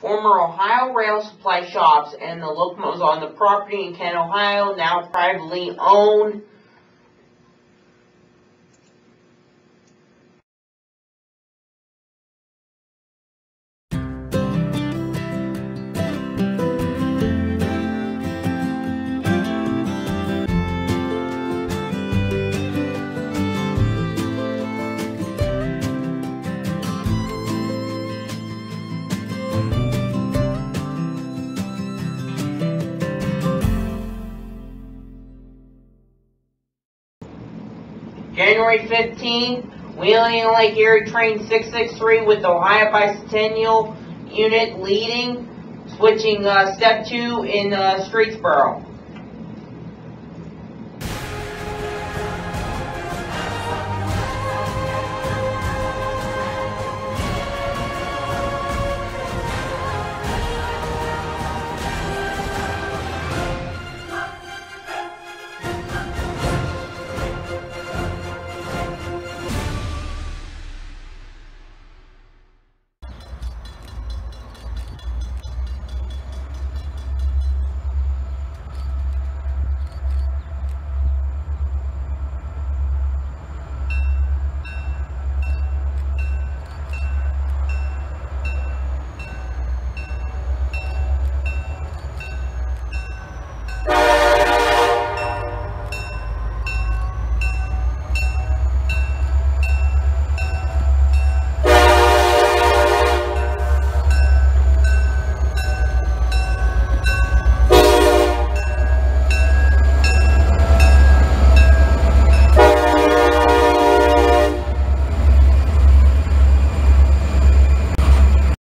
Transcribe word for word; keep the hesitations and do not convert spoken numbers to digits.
Former Ohio Rail Supply shops and the locomotives on the property in Kent, Ohio, now privately owned. January fifteenth, Wheeling and Lake Erie train six six three with the Ohio Bicentennial Unit leading, switching uh, step two in uh, Streetsboro.